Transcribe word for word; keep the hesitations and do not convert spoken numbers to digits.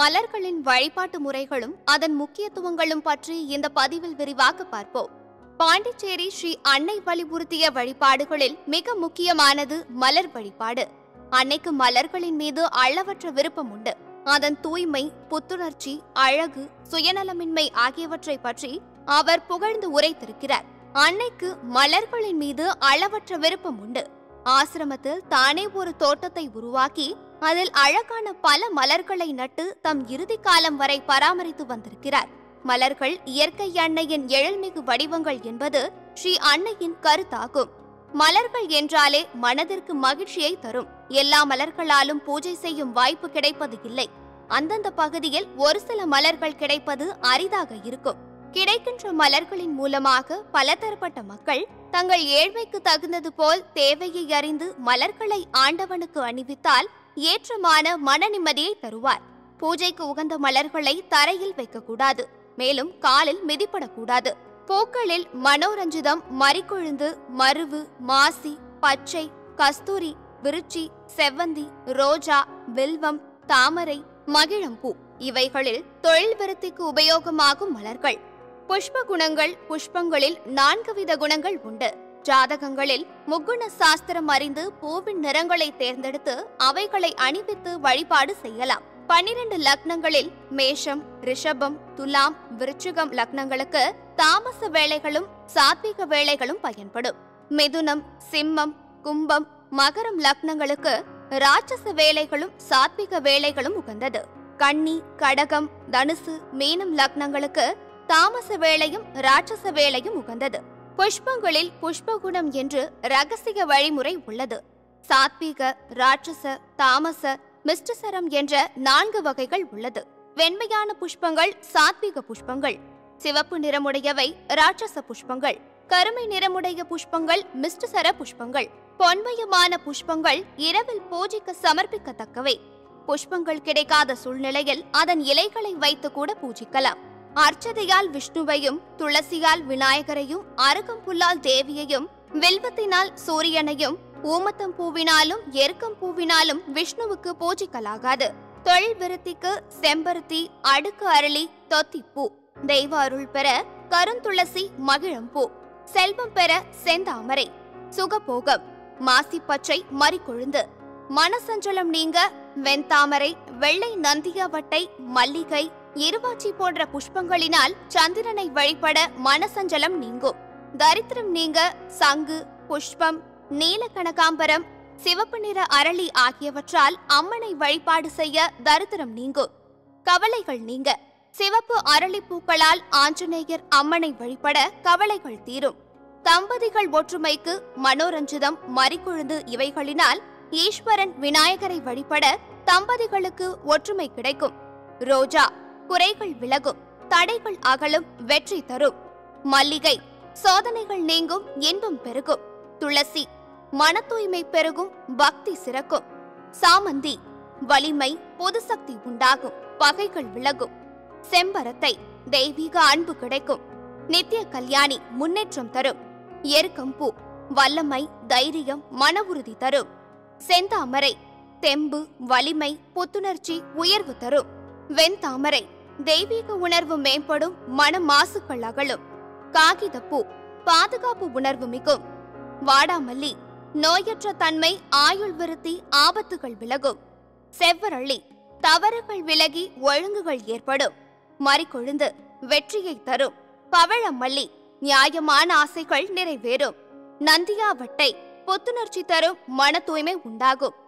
மலர்களின் வழிபாட்டு முறைகளும் அதன் முக்கியத்துவங்களும் பற்றி இந்த பதிவில் விரிவாக பார்ப்போம். பாண்டிச்சேரி ஸ்ரீ அன்னை வலியுறுத்திய வழிபாடுகளில் மிக முக்கியமானது மலர் வழிபாடு. அன்னைக்கு மலர்களின் மீது அளவற்ற விருப்பம் உண்டு. அதன் தூய்மை, புத்துணர்ச்சி, அழகு, சுயநலமின்மை ஆகியவற்றை பற்றி அவர் புகழ்ந்து உரைத்திருக்கிறார். அன்னைக்கு மலர்களின் மீது அளவற்ற விருப்பம் உண்டு. ஆசிரமத்தில் தானே ஒரு தோட்டத்தை உருவாக்கி அதில் அழகான பல மலர்களை நட்டு தம் இறுதி காலம் வரை பராமரித்து வந்திருக்கிறார். மலர்கள் இயற்கை அன்னையின் எழில்மிகு வடிவங்கள் என்பது ஸ்ரீ அன்னையின் கருத்தாகும். மலர்கள் என்றாலே மனதிற்கு மகிழ்ச்சியை தரும். எல்லா மலர்களாலும் பூஜை செய்யும் வாய்ப்பு கிடைப்பது இல்லை. அந்தந்த பகுதியில் ஒரு சில மலர்கள் கிடைப்பது அரிதாக இருக்கும். கிடைக்கின்ற மலர்களின் மூலமாக பலதரப்பட்ட மக்கள் தங்கள் ஏழ்மைக்கு தகுந்தது போல் தேவையை அறிந்து மலர்களை ஆண்டவனுக்கு அணிவித்தால் ஏற்றமான மன நிம்மதியை தருவார். பூஜைக்கு உகந்த மலர்களை தரையில் வைக்கக்கூடாது. மேலும் காலில் மிதிப்படக்கூடாது. பூக்களில் மனோரஞ்சிதம், மறிக்கொழுந்து, மருவு, மாசி, பச்சை, கஸ்தூரி, விருச்சி, செவ்வந்தி, ரோஜா, வில்வம், தாமரை, மகிழம்பூ இவைகளில் தொழில் விருத்திக்கு உபயோகமாகும் மலர்கள். புஷ்ப குணங்கள். புஷ்பங்களில் நான்கு வித குணங்கள் உண்டு. ஜாதகங்களில் முக்குண சாஸ்திரம் அறிந்து பூவின் நிறங்களை தேர்ந்தெடுத்து அவைகளை அணிவித்து வழிபாடு செய்யலாம். பன்னிரண்டு லக்னங்களில் மேஷம், ரிஷபம், துலாம், விருச்சிகம் லக்னங்களுக்கு தாமச வேளைகளும் சாத்விக வேளைகளும் பயன்படும். மிதுனம், சிம்மம், கும்பம், மகரம் லக்னங்களுக்கு ராட்சச வேளைகளும் சாத்விக வேளைகளும் உகந்தது. கன்னி, கடகம், தனுசு, மீனம் லக்னங்களுக்கு தாமச வேளையும் ராட்சச வேளையும் உகந்தது. புஷ்பங்களில் புஷ்பகுணம் என்று ரகசிய வழிமுறை உள்ளது. சாத்வீக, ராட்சச, தாமச, மிஸ்டசரம் என்ற நான்கு வகைகள் உள்ளது. வெண்மையான புஷ்பங்கள் சாத்வீக புஷ்பங்கள், சிவப்பு நிறமுடையவை ராட்சச புஷ்பங்கள், கருமை நிறமுடைய புஷ்பங்கள் மிஸ்டசர புஷ்பங்கள். பொன்மயமான புஷ்பங்கள் இரவில் பூஜைக்கு சமர்ப்பிக்கத்தக்கவை. புஷ்பங்கள் கிடைக்காத சூழ்நிலையில் அதன் இலைகளை வைத்து கூட பூஜிக்கலாம். அர்ச்சதையால் விஷ்ணுவையும், துளசியால் விநாயகரையும், அருகம்புல்லால் தேவியையும், வில்வத்தினால் சூரியனையும், ஊமத்தம் பூவினாலும் எருக்கம் பூவினாலும் விஷ்ணுவுக்கு பூஜிக்கலாகாது. தொழில் விருத்திக்கு செம்பருத்தி, அடுக்கு அரளி, தொத்திப்பூ. தெய்வ அருள் பெற கருந்துளசி, மகிழம்பூ. செல்வம் பெற செந்தாமரை. சுகபோகம் மாசி பச்சை, மறிக்கொழுந்து. மனசஞ்சலம் நீங்க வெண்தாமரை, வெள்ளை நந்தியாவட்டை, மல்லிகை, இருவாச்சி போன்ற புஷ்பங்களினால் சந்திரனை வழிபட மனசஞ்சலம் நீங்கும். தரித்திரம் நீங்க சங்கு, புஷ்பம், நீல கனகாம்பரம், சிவப்பு நிற அரளி ஆகியவற்றால் அம்மனை வழிபாடு செய்ய தரித்திரம் நீங்கும். கவலைகள் நீங்க சிவப்பு அரளி பூக்களால் ஆஞ்சநேயர் அம்மனை வழிபட கவலைகள் தீரும். தம்பதிகள் ஒற்றுமைக்கு மனோரஞ்சிதம், மறிக்கொழுந்து இவைகளினால் ஈஸ்வரன் விநாயகரை வழிபட தம்பதிகளுக்கு ஒற்றுமை கிடைக்கும். ரோஜா குறைகள் விலகும், தடைகள் அகலும், வெற்றி தரும். மல்லிகை சோதனைகள் நீங்கும், இன்பம் பெருகும். துளசி மன தூய்மை பெருகும், பக்தி சிறக்கும். சாமந்தி வலிமை, பொது சக்தி உண்டாகும், பகைகள் விலகும். செம்பரத்தை தெய்வீக அன்பு கிடைக்கும். நித்திய கல்யாணி முன்னேற்றம் தரும். எருக்கம்பூ வல்லமை, தைரியம், மன உறுதி தரும். செந்தாமரை தெம்பு, வலிமை, புத்துணர்ச்சி, உயர்வு தரும். வெண்தாமரை தெய்வீக உணர்வு மேம்படும், மன மாசுக்கள் அகலும். காகிதப்பூ பாதுகாப்பு உணர்வு மிகும். வாடாமல்லி நோயற்ற தன்மை, ஆயுள் விருத்தி, ஆபத்துகள் விலகும். செவ்வரளி தவறுகள் விலகி ஒழுங்குகள் ஏற்படும். மறிக்கொழுந்து வெற்றியை தரும். பவழமல்லி நியாயமான ஆசைகள் நிறைவேறும். நந்தியாவட்டை புத்துணர்ச்சி தரும், மன தூய்மை உண்டாகும்.